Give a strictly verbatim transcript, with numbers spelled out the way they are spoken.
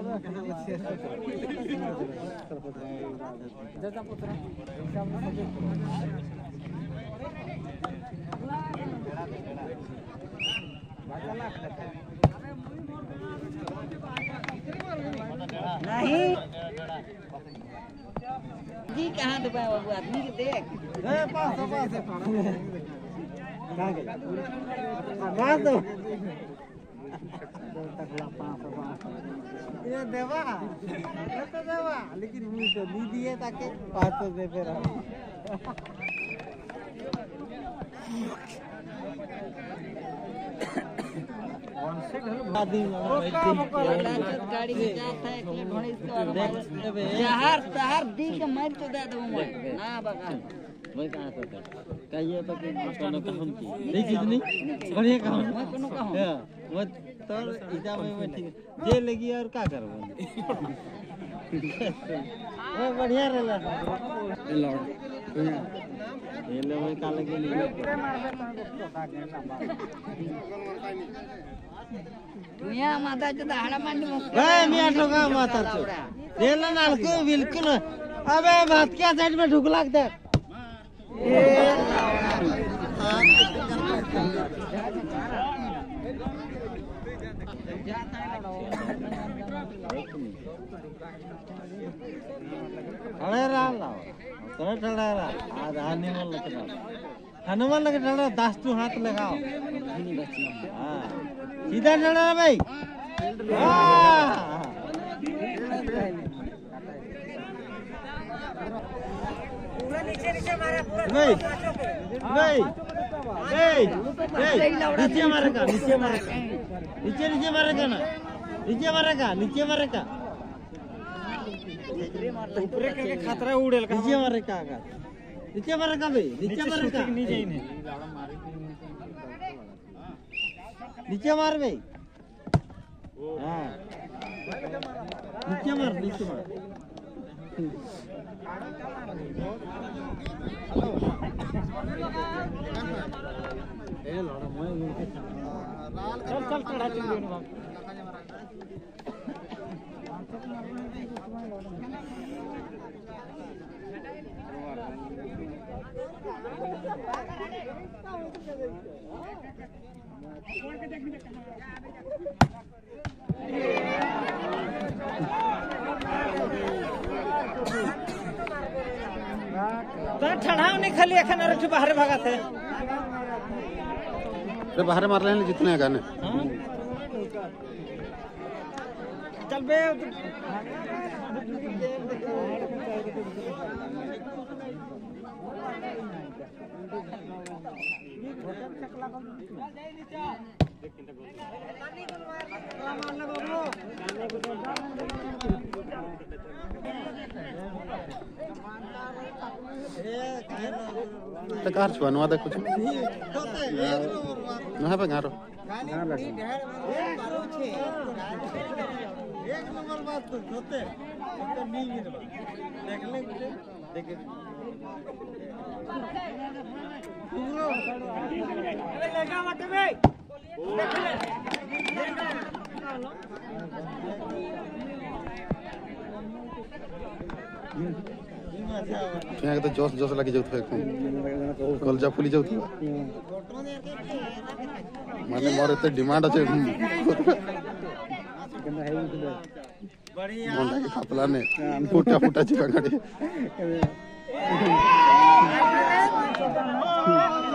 नहीं जी कहाँ दबाया बाबू आदमी के देख पास पास पास दो ये देवा तो देवा लेकिन मुझे तो नहीं दिए ताकि पास तो दे फिर गाड़ी में जाता है शहर शहर दी के मर तो दे दूं ना बगा मैं कहां से कर कहिए तो कि कोनो काम की नहीं कितनी बढ़िया काम मैं कोनो काम हां वो तो इजा में मैं ठीक जे लगी और का करबो वो बढ़िया रहला लॉर्ड ये ले मैं का लगे ले मिया माता जो दाड़ा मांडी ए मिया ठोका माता चो देला नालको बिल्कुल अबे बात क्या साइड में ढुक लाग दे अरे राम लाओ तो ठड़ा रा आज हनुमान लगे हनुमान लगे ठड़ा दस टू हाथ लगाओ हां सीधा ठड़ा भाई हां पूरा नीचे नीचे मारा पूरा नहीं नहीं ए नीचे मारेगा नीचे मारेगा नीचे नीचे मारेगा ना नीचे मारेगा नीचे मारेगा ऊपर के खतरा उड़ेल का नीचे मारेगा का नीचे मारेगा भाई नीचे मारेगा नीचे ही नहीं नीचे मार भाई हां नीचे मार नीचे मार ए लड़ा मैं चल चल चढ़ा चल बाबू ठड़ाव नहीं खाली एखन अरे बाहर भागा थे तो बाहर मार लेने जितने गाने चल बे तो कार छुआ नुआ कुछ ना पे गारो एक नंबर बात तो होते तो नहीं गिरवा देख ले देख अरे लगा मत बे देख ले यहाँ तो जोश जोश लगी जाऊँ कलजा फुली जाऊँ माने मोर इतने डिमांड अच्छे मोंडा के खापला ने फुटा फुटा चिपा गाड़ी